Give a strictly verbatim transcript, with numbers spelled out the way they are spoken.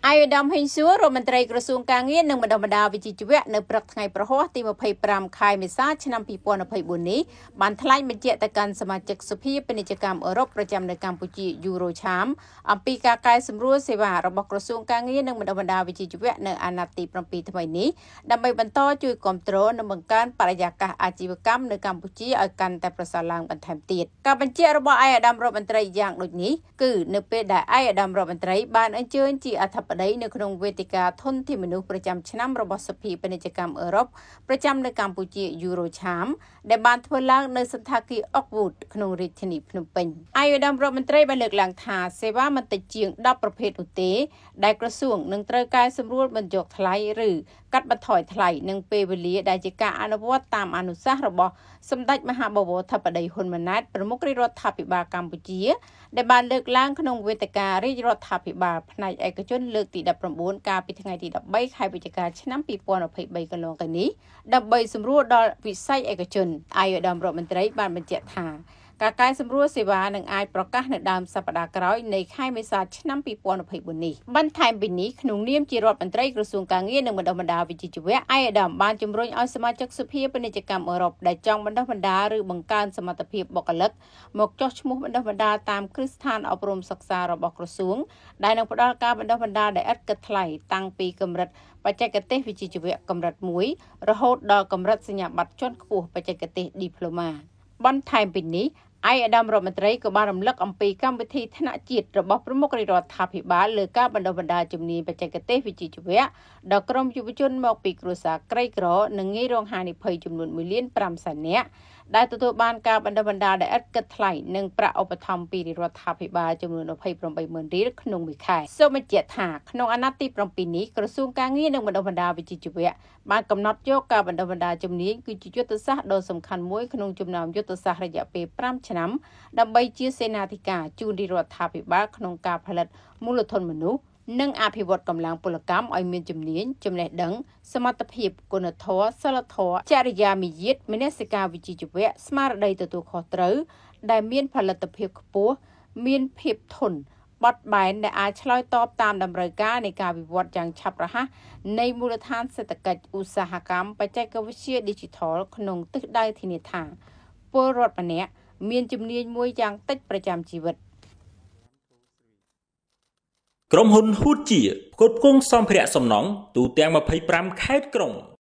អាយដាមហេងសួររដ្ឋមន្ត្រីក្រសួងការងារនិងបណ្ដុះបណ្ដាលវិជ្ជាជីវៈនៅព្រឹកថ្ងៃប្រហោះទី25ខែមេសាឆ្នាំ2024នេះបានថ្លែងបញ្ជាក់ទៅកាន់សមាជិកសភាពាណិជ្ជកម្មអឺរ៉ុបប្រចាំនៅកម្ពុជាយូរ៉ូឆាមអំពីការកែសម្រួលសេវារបស់ក្រសួងការងារនិងបណ្ដុះបណ្ដាលវិជ្ជាជីវៈនៅអាណត្តិទី7ថ្មីនេះដើម្បីបន្តជួយគ្រប់គ្រងនិងបង្កើនបរិយាកាសអាជីវកម្មនៅកម្ពុជាឲ្យកាន់តែប្រសើរឡើងបន្ថែមទៀតការបញ្ជាក់របស់អាយដាមរដ្ឋមន្ត្រីយ៉ាងដូចនេះគឺនៅពេលដែលអាយដាមរដ្ឋមន្ត្រីបានអញ្ជើញជាអធិបតីនៅក្នុងវេទិកាធនធានមនុស្សប្រចាំឆ្នាំរបស់សភាពាណិជ្ជកម្មអឺរ៉ុបប្រចាំនៅកម្ពុជាយូរ៉ូឆាមដែលបានធ្វើឡើងនៅសន្តាគារ Oakwood ក្នុងរាជធានីភ្នំពេញអាយដាមរដ្ឋមន្ត្រីបានលើកឡើងថាសេវាមិនតិចជាង10ប្រភេទនោះទេដែលក្រសួងនឹងត្រូវកែសម្រួលបញ្ចុះថ្លៃឬកាត់បន្ថយថ្លៃនិងពេលវេលាដែលជាការអនុវត្តតាមអនុសាសន៍របស់សម្ដេចមហាបវរធិបតីហ៊ុនម៉ាណែតប្រមុខរាជរដ្ឋាភិបាលកម្ពុជាដែលបានលើកឡើងក្នុងវេទិការាជរដ្ឋាភិបាលផ្នែកឯកជនលើកទី19កាលពីថ្ងៃទី13ខែវិច្ឆិកាឆ្នាំ2023កន្លងទៅនេះដើម្បីសម្រួលដល់វិស័យឯកជនអាយដាមរដ្ឋមន្ត្រីបានបញ្ជាក់ថាការកែសម្រួលសេវានឹងអាចប្រកាសនៅដើមសប្តាហ៍ក្រោយនៃខែមេសាឆ្នាំ2024នេះបន្ថែមពីនេះក្នុងនាមជារដ្ឋមន្ត្រីក្រសួងការងារនិងបណ្ដុះបណ្ដាលវិជ្ជាជីវៈអាយដាមបានជំរុញឲ្យសមាជិកសភាពាណិជ្ជកម្មអឺរ៉ុបដែលចង់បណ្ដុះបណ្ដាលឬបង្កើនសមត្ថភាពបុគ្គលិកមកចុះឈ្មោះបណ្ដុះបណ្ដាលតាមគ្រឹះស្ថានអប់រំសិក្សារបស់ក្រសួងដែលនឹងផ្ដល់ការបណ្ដុះបណ្ដាលដែលឥតគិតថ្លៃតាំងពីកម្រិតបច្ចេកទេសវិជ្ជាជីវៈកម្រិត1រហូតដល់កម្រិតសញ្ញាបត្រជាន់ខ្ពស់បច្ចេកទេសឌីប្លូម៉ាបន្ថែមពីនេះអាយដាមរដ្ឋមន្ត្រីក៏បានរំលឹកអំពីកម្មវិធីថ្នាក់ជាតិរបស់ប្រមុខរាជរដ្ឋាភិបាលលើការបណ្ដុះបណ្ដាលជំនាញបច្ចេកទេសវិជ្ជាជីវៈដល់ក្រុមយុវជនមកពីគ្រួសារក្រីក្រនិងងាយរងហានិភ័យចំនួន1លាន5សែននាក់ដែលទទួលបានការបណ្ដុះបណ្ដាលដែលឥតគិតថ្លៃនិងប្រាក់ឧបត្ថម្ភពីរាជរដ្ឋាភិបាលចំនួន28ម៉ឺនរៀលក្នុងមួយខែសូមបញ្ជាក់ថាក្នុងអាណត្តិទី7នេះក្រសួងការងារនិងបណ្ដុះបណ្ដាលវិជ្ជាជីវៈបានកំណត់យកការបណ្ដុះបណ្ដាលជំនាញគឺជាយុទ្ធសាស្ត្រដ៏សំខាន់មួយក្នុងចំណោមយុទ្ធសាស្ត្ររយៈពេល5ឆ្នាំដើម្បីជាសេនាធិការជូនរាជរដ្ឋាភិបាលក្នុងការផលិតមូលធនមនុស្សនិងអភិវឌ្ឍកម្លាំងពលកម្មឲ្យមានជំនាញចំណេះដឹងសមត្ថភាពគុណធម៌សិលធម៌ចរិយាមាយាទមនសិការវិជ្ជាជីវៈស្មារតីទទួលខុសត្រូវដែលមានផលិតភាពខ្ពស់មានភាពធន់បត់បែនដែលអាចឆ្លើយតបតាមតម្រូវការនៃការវិវត្តយ៉ាងឆាប់រហ័សនៃមូលដ្ឋានសេដ្ឋកិច្ចឧស្សាហកម្មបច្ចេកវិទ្យា Digital ក្នុងទិសដៅធានាថាពលរដ្ឋម្នាក់មានជំនាញមួយយ៉ាងតិចប្រចាំជីវិតក្រុមហ៊ុនហ៊ូតជាផ្គត់ផ្គង់សម្ភារៈសំណង់ទូទាំង25ខេត្តក្រុង